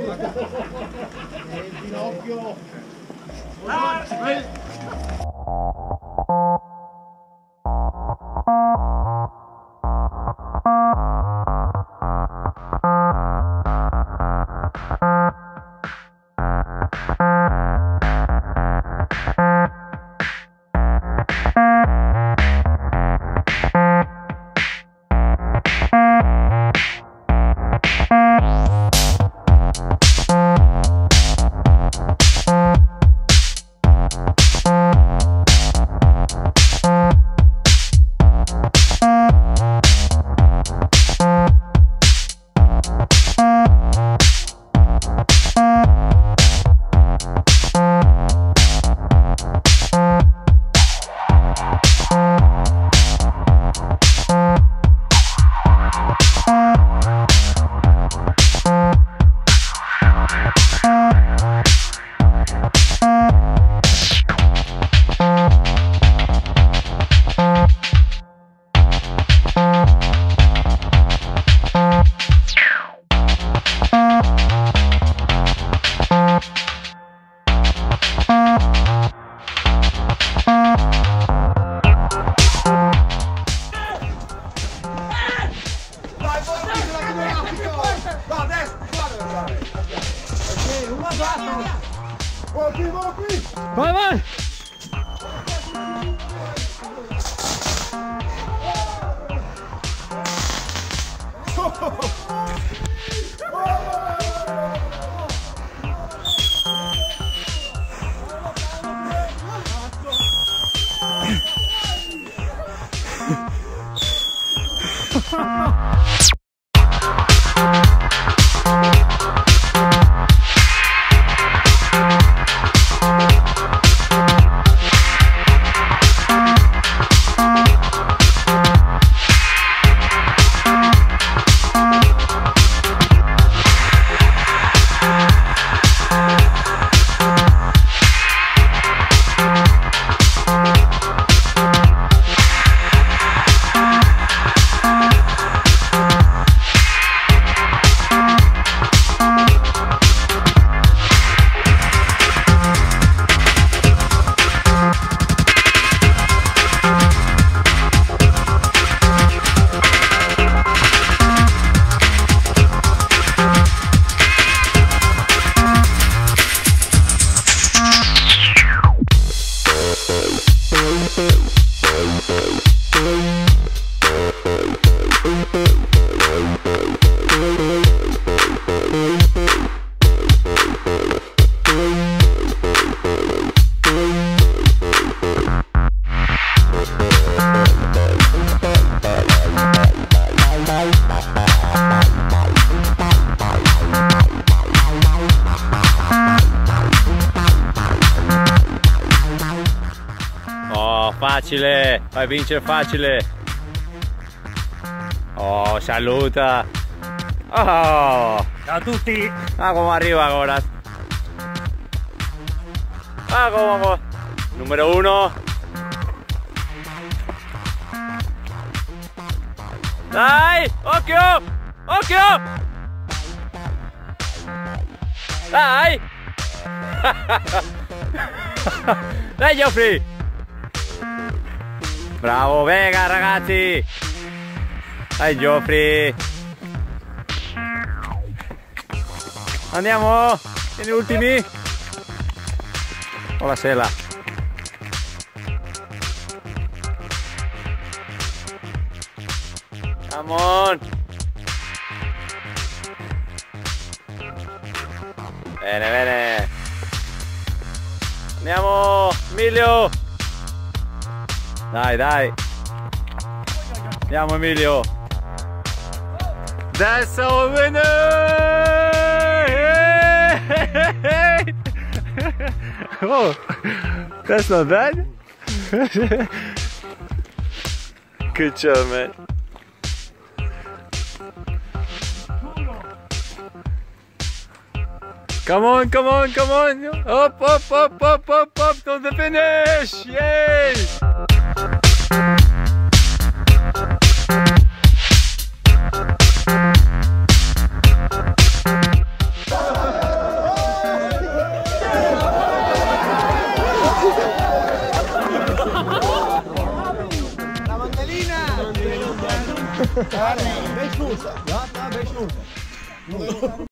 Il ginocchio. Vai, vai! Facile, vai vincere facile. Oh, saluta. Oh. Ciao a tutti. Ah, come arriva ora. Ah, come. Numero 1. Dai, occhio, occhio. Dai. Dai, Geoffrey. Bravo, venga ragazzi! Dai Geoffrey! Andiamo! Gli ultimi! Oh la sella! Come on! Bene, bene! Andiamo! Emilio! Dai, dai! Andiamo Emilio! That's our winner! Oh, that's not bad! Good job, man! Come on, come on, come on! Up, up, up, up, up, up to the finish! Yay! Beş vursa. Ya daha beş vursa.